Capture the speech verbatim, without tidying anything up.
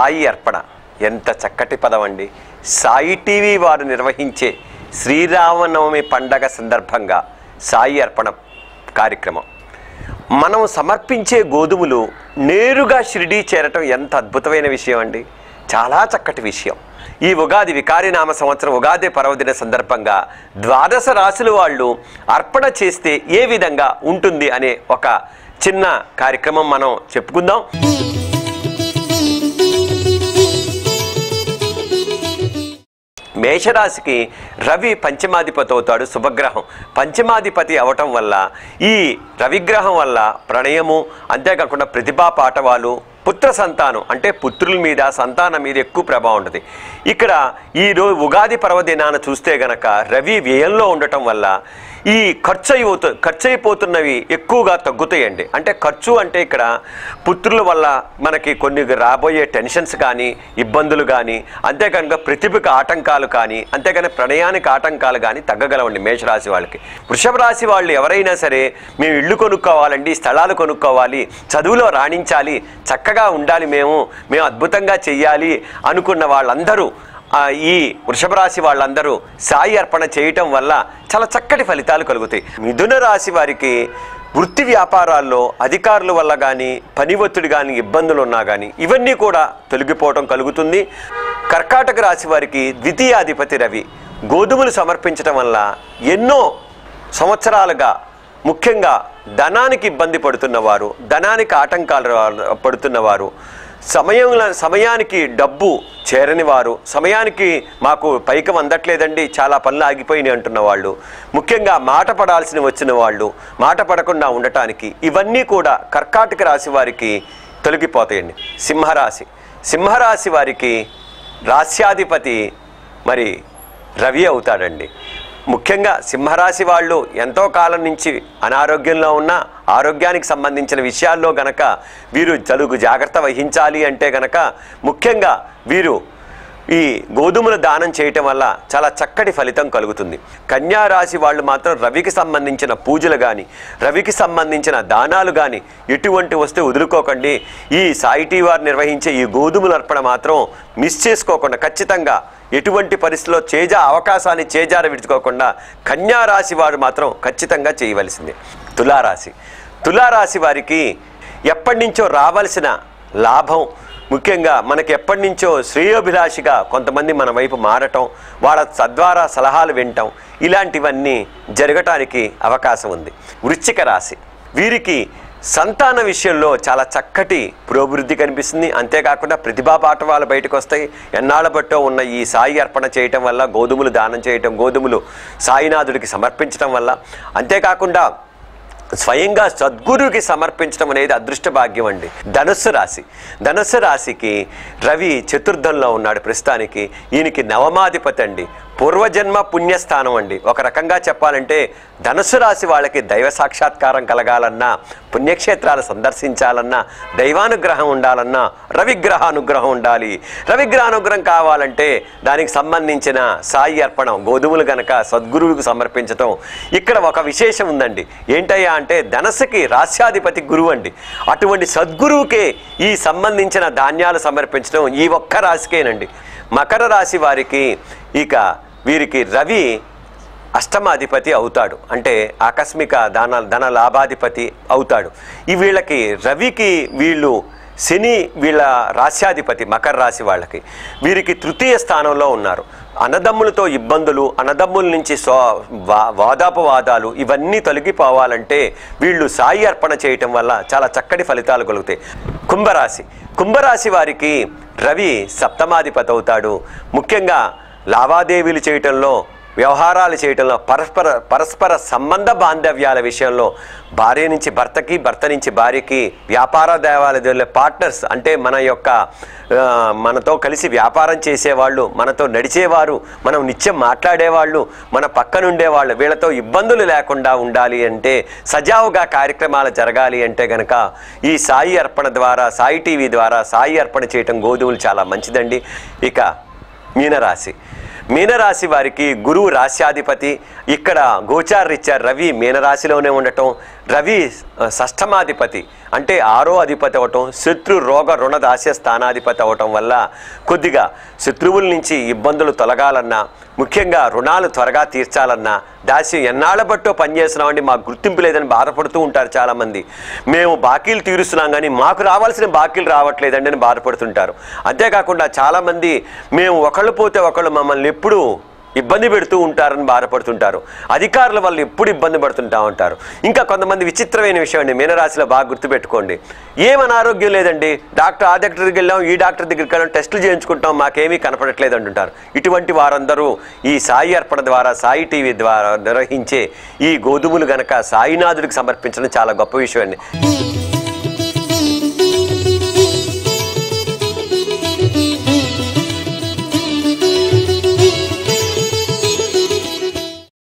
సాయి అర్పణ ఎంత చక్కటి పదం అండి. సాయి టీవీ వారు నిర్వహించే శ్రీరామనవమి పండగ సందర్భంగా సాయి అర్పణ కార్యక్రమం. మనం సమర్పించే గోధుమలు నేరుగా షిరిడీ చేరటం ఎంత అద్భుతమైన విషయం అండి. చాలా చక్కటి విషయం. ఈ ఉగాది వికారినామ సంవత్సరం ఉగాది పర్వదిన సందర్భంగా ద్వాదశ రాశుల వాళ్ళు అర్పణ చేస్తే ఏ విధంగా ఉంటుంది అనే ఒక చిన్న కార్యక్రమం మనం చెప్పుకుందాం. మేషరాశికి రవి పంచమాధిపతి అవుతాడు, శుభగ్రహం. పంచమాధిపతి అవటం వల్ల ఈ రవిగ్రహం వల్ల ప్రణయము, అంతేకాకుండా ప్రతిభా పాఠవాలు, పుత్ర సంతానం అంటే పుత్రుల మీద సంతానం మీద ఎక్కువ ప్రభావం ఉంటుంది. ఇక్కడ ఈరోజు ఉగాది పర్వదినాన చూస్తే గనక రవి వ్యయంలో ఉండటం వల్ల ఈ ఖర్చు అయిపోతు ఖర్చు అయిపోతున్నవి ఎక్కువగా తగ్గుతాయండి. అంటే ఖర్చు అంటే ఇక్కడ పుత్రుల వల్ల మనకి కొన్ని రాబోయే టెన్షన్స్ కానీ, ఇబ్బందులు కానీ, అంతేకాక ప్రతిభకు ఆటంకాలు కానీ, అంతేకాని ప్రణయానికి ఆటంకాలు కానీ తగ్గగలవండి మేషరాశి వాళ్ళకి. వృషభ రాశి వాళ్ళు ఎవరైనా సరే మేము ఇళ్ళు కొనుక్కోవాలండి, స్థలాలు కొనుక్కోవాలి, చదువులో రాణించాలి, చక్కగా ఉండాలి, మేము మేము అద్భుతంగా చెయ్యాలి అనుకున్న వాళ్ళందరూ ఈ వృషభ రాశి వాళ్ళందరూ సాయి అర్పణ చేయటం వల్ల చాలా చక్కటి ఫలితాలు కలుగుతాయి. మిథున రాశి వారికి వృత్తి వ్యాపారాల్లో అధికారుల వల్ల కానీ, పని ఒత్తిడి కానీ, ఇబ్బందులు ఉన్నా కానీ ఇవన్నీ కూడా తొలగిపోవటం కలుగుతుంది. కర్కాటక రాశి వారికి ద్వితీయాధిపతి రవి గోధుమలు సమర్పించడం వల్ల ఎన్నో సంవత్సరాలుగా ముఖ్యంగా ధనానికి ఇబ్బంది పడుతున్నవారు, ధనానికి ఆటంకాలు పడుతున్నవారు, సమయంలో సమయానికి డబ్బు చేరని వారు, సమయానికి మాకు పైకం అందట్లేదండి, చాలా పనులు ఆగిపోయినాయి అంటున్న వాళ్ళు, ముఖ్యంగా మాట పడాల్సిన వచ్చిన వాళ్ళు మాట పడకుండా ఉండటానికి ఇవన్నీ కూడా కర్కాటక రాశి వారికి తొలగిపోతాయండి. సింహరాశి సింహరాశి వారికి రాశ్యాధిపతి మరి రవి అవుతాడండి. ముఖ్యంగా సింహరాశి వాళ్ళు ఎంతో కాలం నుంచి అనారోగ్యంలో ఉన్న ఆరోగ్యానికి సంబంధించిన విషయాల్లో గనక వీరు తలుగు జాగ్రత్త వహించాలి అంటే గనక ముఖ్యంగా వీరు ఈ గోధుమల దానం చేయటం వల్ల చాలా చక్కటి ఫలితం కలుగుతుంది. కన్యా రాశి వాళ్ళు మాత్రం రవికి సంబంధించిన పూజలు కానీ, రవికి సంబంధించిన దానాలు కానీ ఎటువంటి వస్తే వదులుకోకండి. ఈ సాయి టీవీ వారు నిర్వహించే ఈ గోధుమల అర్పణ మాత్రం మిస్ చేసుకోకుండా ఖచ్చితంగా ఎటువంటి పరిస్థితుల్లో చేజా అవకాశాన్ని చేజార విడుచుకోకుండా కన్యా రాశి వారు మాత్రం ఖచ్చితంగా చేయవలసిందే. తులారాశి తులారాశి వారికి ఎప్పటి నుంచో రావాల్సిన లాభం, ముఖ్యంగా మనకి ఎప్పటి నుంచో శ్రేయోభిలాషిగా కొంతమంది మన వైపు మారటం, వాళ్ళ తద్వారా సలహాలు వినటం, ఇలాంటివన్నీ జరగటానికి అవకాశం ఉంది. వృశ్చిక రాశి వీరికి సంతాన విషయంలో చాలా చక్కటి పురోభివృద్ధి కనిపిస్తుంది. అంతేకాకుండా ప్రతిభా పాఠవాలు బయటకు వస్తాయి. ఎన్నాళ్ళ బట్టో ఉన్న ఈ సాయి అర్పణ చేయటం వల్ల, గోధుమలు దానం చేయటం, గోధుమలు సాయినాథుడికి సమర్పించడం వల్ల, అంతేకాకుండా స్వయంగా సద్గురువుకి సమర్పించడం అనేది అదృష్ట భాగ్యం అండి. ధనుస్సు రాశి ధనుస్సు రాశికి రవి చతుర్థంలో ఉన్నాడు ప్రస్తుతానికి. ఈయనకి నవమాధిపతి అండి. పూర్వజన్మ పుణ్యస్థానం అండి. ఒక రకంగా చెప్పాలంటే ధనుస్సు రాశి వాళ్ళకి దైవ సాక్షాత్కారం కలగాలన్నా, పుణ్యక్షేత్రాలు సందర్శించాలన్నా, దైవానుగ్రహం ఉండాలన్నా రవిగ్రహానుగ్రహం ఉండాలి. రవిగ్రహానుగ్రహం కావాలంటే దానికి సంబంధించిన సాయి అర్పణం గోధుమలు గనక సద్గురువుకు సమర్పించటం. ఇక్కడ ఒక విశేషం ఉందండి. ఏంటయ్యా అంటే ధనస్సుకి రాశ్యాధిపతి గురువు అండి. అటువంటి సద్గురువుకే ఈ సంబంధించిన ధాన్యాలు సమర్పించడం ఈ ఒక్క రాశికేనండి. మకర రాశి వారికి ఇక వీరికి రవి అష్టమాధిపతి అవుతాడు. అంటే ఆకస్మిక ధన ధన లాభాధిపతి అవుతాడు. ఈ వీళ్ళకి రవికి వీళ్ళు శని వీళ్ళ రాశ్యాధిపతి మకర రాశి వాళ్ళకి. వీరికి తృతీయ స్థానంలో ఉన్నారు. అన్నదమ్ములతో ఇబ్బందులు, అన్నదమ్ముల నుంచి స్వ వా వాదాపవాదాలు ఇవన్నీ తొలగిపోవాలంటే వీళ్ళు సాయి అర్పణ చేయటం వల్ల చాలా చక్కటి ఫలితాలు కలుగుతాయి. కుంభరాశి కుంభరాశి వారికి రవి సప్తమాధిపతి అవుతాడు. ముఖ్యంగా లావాదేవీలు చేయటంలో, వ్యవహారాలు చేయటంలో, పరస్పర పరస్పర సంబంధ బాంధవ్యాల విషయంలో, భార్య నుంచి భర్తకి, భర్త నుంచి భార్యకి, వ్యాపార దేవాలయాల పార్ట్నర్స్ అంటే మన యొక్క మనతో కలిసి వ్యాపారం చేసేవాళ్ళు, మనతో నడిచేవారు, మనం నిత్యం మాట్లాడేవాళ్ళు, మన పక్కన ఉండేవాళ్ళు, వీళ్ళతో ఇబ్బందులు లేకుండా ఉండాలి అంటే, సజావుగా కార్యక్రమాలు జరగాలి అంటే కనుక ఈ సాయి అర్పణ ద్వారా, సాయి టీవీ ద్వారా సాయి అర్పణ చేయటం గోధుమలు చాలా మంచిదండి. ఇక మీనరాశి మీనరాశి వారికి గురువు రాశ్యాధిపతి, ఇక్కడ గోచారరీత్యా రవి మీనరాశిలోనే ఉండటం, రవి షష్ఠమాధిపతి అంటే ఆరో అధిపతి అవటం, శత్రు రోగ రుణ దాస్య స్థానాధిపతి అవటం వల్ల కొద్దిగా శత్రువుల నుంచి ఇబ్బందులు తొలగాలన్నా, ముఖ్యంగా రుణాలు త్వరగా తీర్చాలన్నా, దాస్యం ఎన్నాళ్ళ బట్టో పనిచేస్తున్నామండి మాకు గుర్తింపు లేదని బాధపడుతూ ఉంటారు చాలామంది. మేము బాకీలు తీరుస్తున్నాం కానీ మాకు రావాల్సిన బాకీలు రావట్లేదండి అని బాధపడుతుంటారు. అంతేకాకుండా చాలామంది మేము ఒకళ్ళు పోతే ఒకళ్ళు మమ్మల్ని ఎప్పుడూ ఇబ్బంది పెడుతూ ఉంటారని బాధపడుతుంటారు. అధికారుల వల్ల ఎప్పుడు ఇబ్బంది పడుతుంటా ఉంటారు. ఇంకా కొంతమంది విచిత్రమైన విషయం అండి, మీనరాశిలో బాగా గుర్తుపెట్టుకోండి, ఏం అనారోగ్యం లేదండి, డాక్టర్ ఆ డాక్టర్ దగ్గరికి వెళ్ళాం, ఈ డాక్టర్ దగ్గరికి వెళ్ళాం, టెస్టులు చేయించుకుంటాం, మాకేమీ కనపడట్లేదు అంటుంటారు. ఇటువంటి వారందరూ ఈ సాయి అర్పణ ద్వారా, సాయి టీవీ ద్వారా నిర్వహించే ఈ గోధుమలు గనక సాయినాథుడికి సమర్పించడం చాలా గొప్ప విషయం అండి.